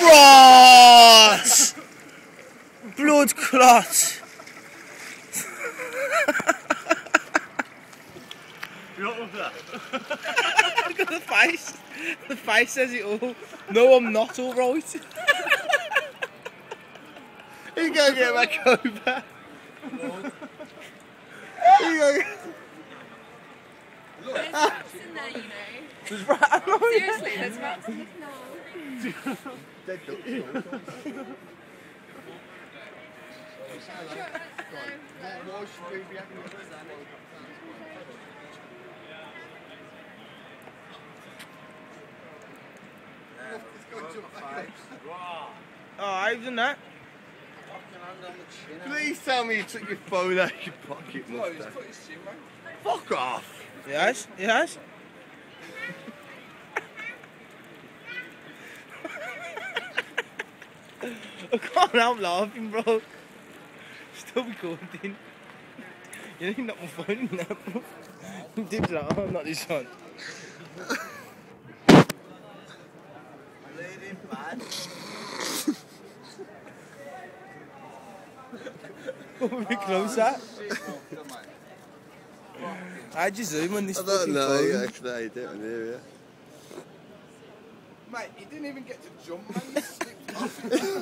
Ross! Blood clot! Look at that. Look at the face. The face says it all. No, I'm not alright. You go get back over. You go. There's rats in there, you know. There's rats. Seriously, there's rats in the canal. Dead ducks. Why should we be having Oh, I've done that. Please tell me you took your phone out of your pocket, Muftas. Fuck off! Yes, yes. I can't help laughing, bro. Still recording. You know, not my phone now, bro. Dibs that on, not this one. Bleeding bad. A bit closer. How'd you zoom on this fucking phone? I don't know, actually, I did on here, yeah. Mate, he didn't even get to jump, man. He slipped off.